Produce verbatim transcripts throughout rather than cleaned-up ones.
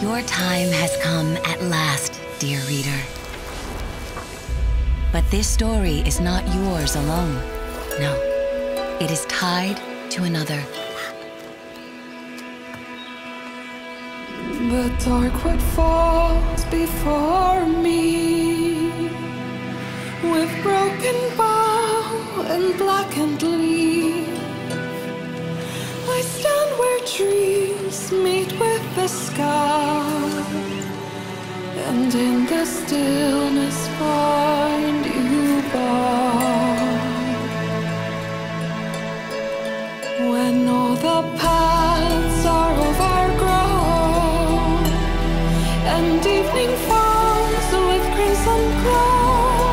Your time has come at last, dear reader. But this story is not yours alone. No, it is tied to another. The dark wood falls before me, with broken bough and blackened leaf. I stand where trees meet with the sky, and in the stillness find you by. When all the paths are overgrown, and evening falls with crimson glow,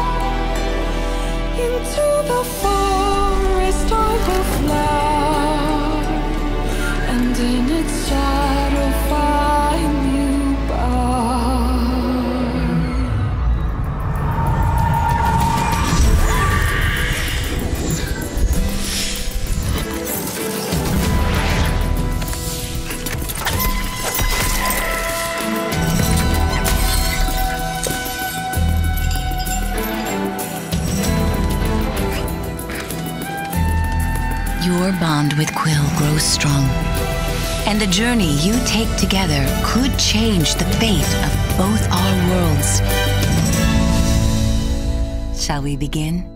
into the forest I will fly, and in its shadow find you by. Your bond with Quill grows strong, and the journey you take together could change the fate of both our worlds. Shall we begin?